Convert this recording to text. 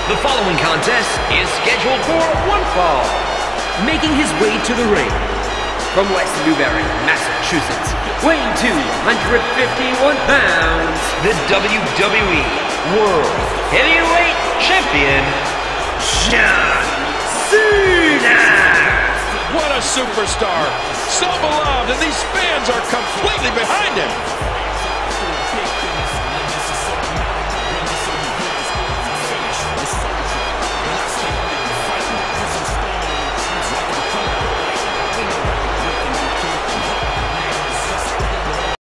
The following contest is scheduled for one fall. Making his way to the ring from West Newbury, Massachusetts, weighing 251 pounds, the WWE World Heavyweight Champion, John Cena! What a superstar! So beloved, and these fans are completely behind him.